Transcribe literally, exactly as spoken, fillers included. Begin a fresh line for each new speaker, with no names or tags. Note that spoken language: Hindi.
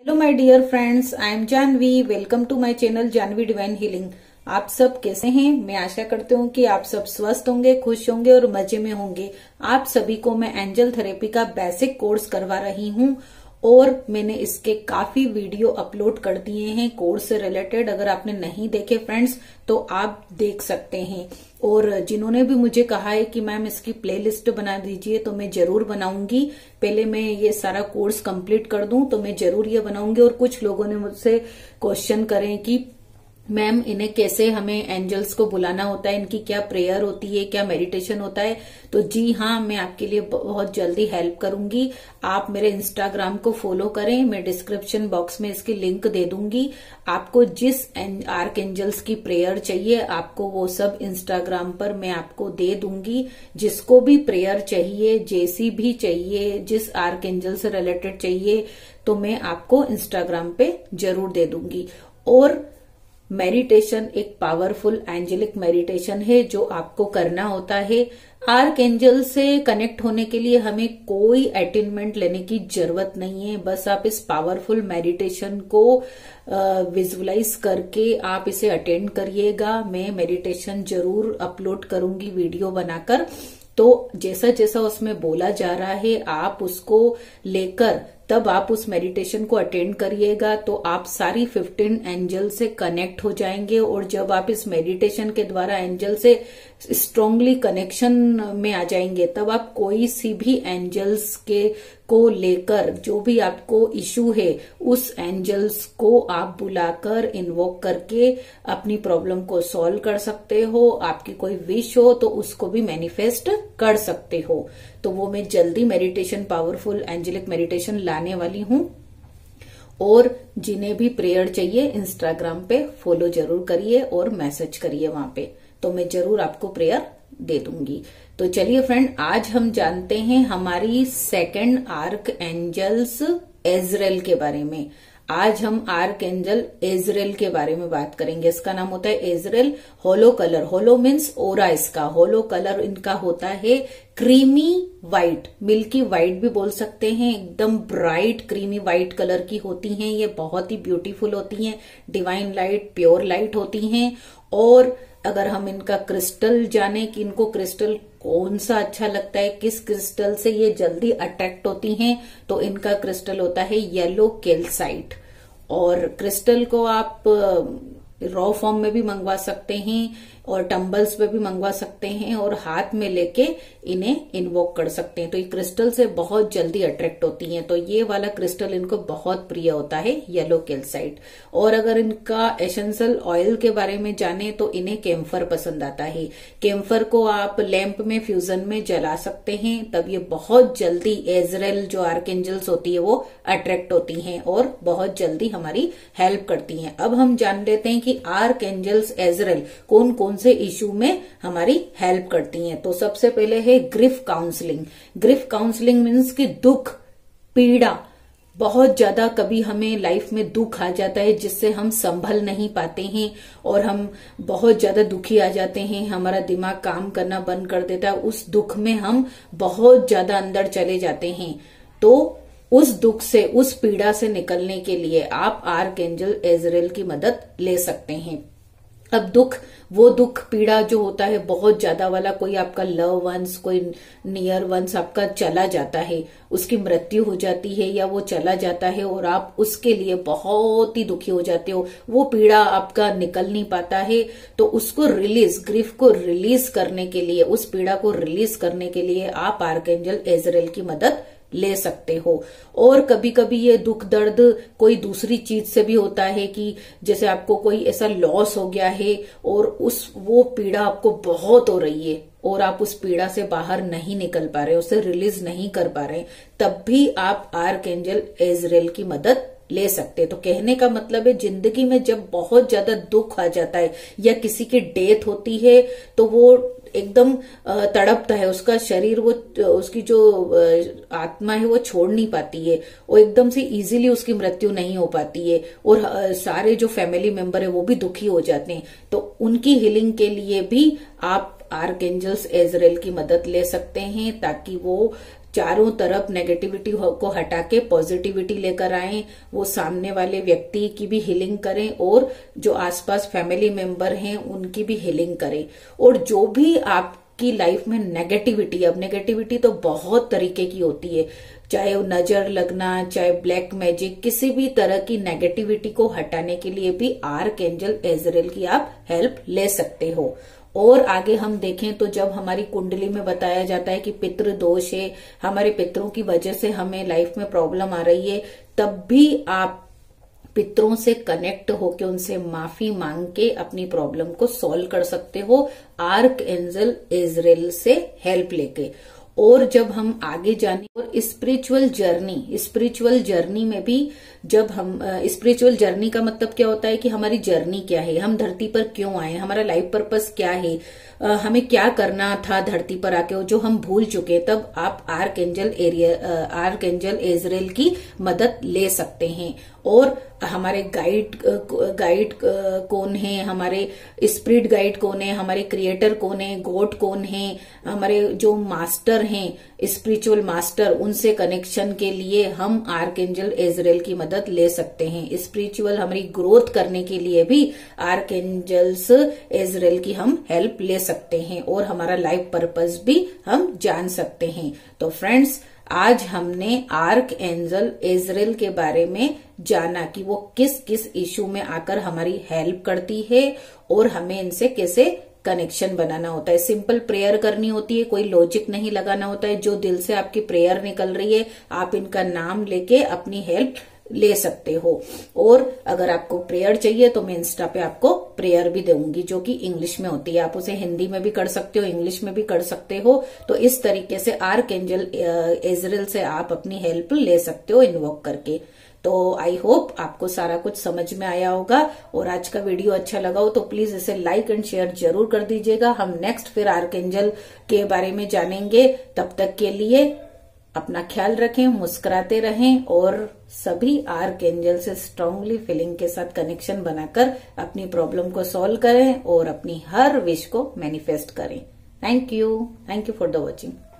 Hello my dear friends, I am Janvi. Welcome to my channel Janvi divine healing. आप सब कैसे हैं? मैं आशा करती हूँ कि आप सब स्वस्थ होंगे, खुश होंगे और मजे में होंगे। आप सभी को मैं एंजल थेरेपी का बेसिक कोर्स करवा रही हूँ और मैंने इसके काफी वीडियो अपलोड कर दिए हैं कोर्स से रिलेटेड। अगर आपने नहीं देखे फ्रेंड्स तो आप देख सकते हैं। और जिन्होंने भी मुझे कहा है कि मैम इसकी प्लेलिस्ट बना दीजिए, तो मैं जरूर बनाऊंगी। पहले मैं ये सारा कोर्स कंप्लीट कर दूं तो मैं जरूर ये बनाऊंगी। और कुछ लोगों ने मुझसे क्वेश्चन करें कि मैम इन्हें कैसे हमें एंजल्स को बुलाना होता है, इनकी क्या प्रेयर होती है, क्या मेडिटेशन होता है। तो जी हाँ, मैं आपके लिए बहुत जल्दी हेल्प करूंगी। आप मेरे इंस्टाग्राम को फॉलो करें, मैं डिस्क्रिप्शन बॉक्स में इसकी लिंक दे दूंगी। आपको जिस आर्क एंजल्स की प्रेयर चाहिए आपको वो सब इंस्टाग्राम पर मैं आपको दे दूंगी। जिसको भी प्रेयर चाहिए, जैसी भी चाहिए, जिस आर्क एंजल से रिलेटेड चाहिए, तो मैं आपको इंस्टाग्राम पे जरूर दे दूंगी। और मेडिटेशन एक पावरफुल एंजेलिक मेडिटेशन है जो आपको करना होता है। आर्क एंजल से कनेक्ट होने के लिए हमें कोई अटेनमेंट लेने की जरूरत नहीं है। बस आप इस पावरफुल मेडिटेशन को विजुअलाइज करके आप इसे अटेंड करिएगा। मैं मेडिटेशन जरूर अपलोड करूंगी वीडियो बनाकर। तो जैसा जैसा उसमें बोला जा रहा है आप उसको लेकर तब आप उस मेडिटेशन को अटेंड करिएगा, तो आप सारी फिफ्टीन एंजल से कनेक्ट हो जाएंगे। और जब आप इस मेडिटेशन के द्वारा एंजल से स्ट्रांगली कनेक्शन में आ जाएंगे, तब आप कोई सी भी एंजल्स के को लेकर जो भी आपको इश्यू है उस एंजल्स को आप बुलाकर इन्वोक करके अपनी प्रॉब्लम को सॉल्व कर सकते हो। आपकी कोई विश हो तो उसको भी मैनिफेस्ट कर सकते हो। तो वो मैं जल्दी मेडिटेशन, पावरफुल एंजेलिक मेडिटेशन लाने वाली हूँ। और जिन्हें भी प्रेयर चाहिए इंस्टाग्राम पे फॉलो जरूर करिए और मैसेज करिए वहां पे, तो मैं जरूर आपको प्रेयर दे दूंगी। तो चलिए फ्रेंड, आज हम जानते हैं हमारी सेकंड आर्क एंजल्स एजरेल के बारे में। आज हम आर्क एंजल एजरेल के बारे में बात करेंगे। इसका नाम होता है एजरेल। होलो कलर, होलो मीन्स ओरा, इसका होलो कलर इनका होता है क्रीमी व्हाइट, मिल्की व्हाइट भी बोल सकते हैं। एकदम ब्राइट क्रीमी व्हाइट कलर की होती हैं ये, बहुत ही ब्यूटीफुल होती हैं। डिवाइन लाइट, प्योर लाइट होती हैं। और अगर हम इनका क्रिस्टल जाने कि इनको क्रिस्टल कौन सा अच्छा लगता है, किस क्रिस्टल से ये जल्दी अट्रैक्ट होती हैं, तो इनका क्रिस्टल होता है येलो कैल्साइट। और क्रिस्टल को आप रॉ फॉर्म में भी मंगवा सकते हैं और टम्बल्स पे भी मंगवा सकते हैं और हाथ में लेके इन्हें इन्वोक कर सकते हैं। तो ये क्रिस्टल से बहुत जल्दी अट्रैक्ट होती हैं। तो ये वाला क्रिस्टल इनको बहुत प्रिय होता है, येलो कैल्साइट। और अगर इनका एसेंशियल ऑयल के बारे में जाने तो इन्हें कैम्फर पसंद आता है। कैम्फर को आप लैंप में फ्यूजन में जला सकते हैं, तब ये बहुत जल्दी एजरेल जो आर्क एंजल्स होती है वो अट्रैक्ट होती हैं और बहुत जल्दी हमारी हेल्प करती हैं। अब हम जान लेते हैं कि आर्क एंजल्स एजरेल कौन कौन से इश्यू में हमारी हेल्प करती हैं। तो सबसे पहले है grief counselling. Grief counselling means कि दुख, पीड़ा, बहुत ज्यादा कभी हमें लाइफ में दुख आ जाता है जिससे हम संभल नहीं पाते हैं और हम बहुत ज्यादा दुखी आ जाते हैं, हमारा दिमाग काम करना बंद कर देता है। उस दुख में हम बहुत ज्यादा अंदर चले जाते हैं। तो उस दुख से, उस पीड़ा से निकलने के लिए आप आर्क एंजल एजरेल की मदद ले सकते हैं। अब दुख, वो दुख पीड़ा जो होता है बहुत ज्यादा वाला, कोई आपका लव वंस, कोई नियर वंस आपका चला जाता है, उसकी मृत्यु हो जाती है या वो चला जाता है और आप उसके लिए बहुत ही दुखी हो जाते हो, वो पीड़ा आपका निकल नहीं पाता है, तो उसको रिलीज, ग्रीफ को रिलीज करने के लिए, उस पीड़ा को रिलीज करने के लिए आप आर्क एंजल एजरेल की मदद ले सकते हो। और कभी कभी ये दुख दर्द कोई दूसरी चीज से भी होता है कि जैसे आपको कोई ऐसा लॉस हो गया है और उस वो पीड़ा आपको बहुत हो रही है और आप उस पीड़ा से बाहर नहीं निकल पा रहे, उसे रिलीज नहीं कर पा रहे, तब भी आप आर्क एंजल एजरेल की मदद ले सकते। तो कहने का मतलब है जिंदगी में जब बहुत ज्यादा दुख आ जाता है या किसी की डेथ होती है तो वो एकदम तड़पता है, उसका शरीर, वो उसकी जो आत्मा है वो छोड़ नहीं पाती है, वो एकदम से इजीली उसकी मृत्यु नहीं हो पाती है और सारे जो फैमिली मेंबर है वो भी दुखी हो जाते हैं। तो उनकी हीलिंग के लिए भी आप आर्क एंजल्स एजरेल की मदद ले सकते हैं ताकि वो चारों तरफ नेगेटिविटी को हटा के पॉजिटिविटी लेकर आए, वो सामने वाले व्यक्ति की भी हीलिंग करें और जो आसपास फैमिली मेंबर हैं उनकी भी हीलिंग करें। और जो भी आपकी लाइफ में नेगेटिविटी, अब नेगेटिविटी तो बहुत तरीके की होती है, चाहे वो नजर लगना, चाहे ब्लैक मैजिक, किसी भी तरह की नेगेटिविटी को हटाने के लिए भी आर्कएंजल एजरेल की आप हेल्प ले सकते हो। और आगे हम देखें तो जब हमारी कुंडली में बताया जाता है कि पितृ दोष है, हमारे पितरों की वजह से हमें लाइफ में प्रॉब्लम आ रही है, तब भी आप पितरों से कनेक्ट होके उनसे माफी मांग के अपनी प्रॉब्लम को सॉल्व कर सकते हो आर्कएंजल एजरेल से हेल्प लेके। और जब हम आगे जाने और स्पिरिचुअल जर्नी, स्पिरिचुअल जर्नी में भी जब हम स्पिरिचुअल जर्नी का मतलब क्या होता है कि हमारी जर्नी क्या है, हम धरती पर क्यों आए, हमारा लाइफ पर्पस क्या है, आ, हमें क्या करना था धरती पर आके जो हम भूल चुके, तब आप आर्कएंजल एरिया आर्कएंजल एजरेल की मदद ले सकते हैं। और हमारे गाइड गाइड कौन है, हमारे स्पिरिट गाइड कौन है, हमारे क्रिएटर कौन है, गॉड कौन है, हमारे जो मास्टर हैं स्पिरिचुअल मास्टर, उनसे कनेक्शन के लिए हम आर्कएंजल एजरेल की मदद ले सकते हैं। स्पिरिचुअल हमारी ग्रोथ करने के लिए भी आर्कएंजल्स एजरेल की हम हेल्प ले सकते हैं और हमारा लाइफ पर्पस भी हम जान सकते हैं। तो फ्रेंड्स, आज हमने आर्कएंजल एजरेल के बारे में जाना कि वो किस किस इशू में आकर हमारी हेल्प करती है और हमें इनसे कैसे कनेक्शन बनाना होता है। सिंपल प्रेयर करनी होती है, कोई लॉजिक नहीं लगाना होता है, जो दिल से आपकी प्रेयर निकल रही है आप इनका नाम लेके अपनी हेल्प ले सकते हो। और अगर आपको प्रेयर चाहिए तो मैं इंस्टा पे आपको प्रेयर भी दूंगी जो कि इंग्लिश में होती है, आप उसे हिंदी में भी कर सकते हो, इंग्लिश में भी कर सकते हो। तो इस तरीके से आर्कएंजल एजरेल से आप अपनी हेल्प ले सकते हो इन्वोक करके। तो आई होप आपको सारा कुछ समझ में आया होगा और आज का वीडियो अच्छा लगा हो तो प्लीज इसे लाइक एंड शेयर जरूर कर दीजिएगा। हम नेक्स्ट फिर आर्कएंजल के बारे में जानेंगे। तब तक के लिए अपना ख्याल रखें, मुस्कुराते रहें और सभी आर्कएंजल से स्ट्रांगली फीलिंग के साथ कनेक्शन बनाकर अपनी प्रॉब्लम को सॉल्व करें और अपनी हर विश को मैनिफेस्ट करें। Thank you thank you for the watching.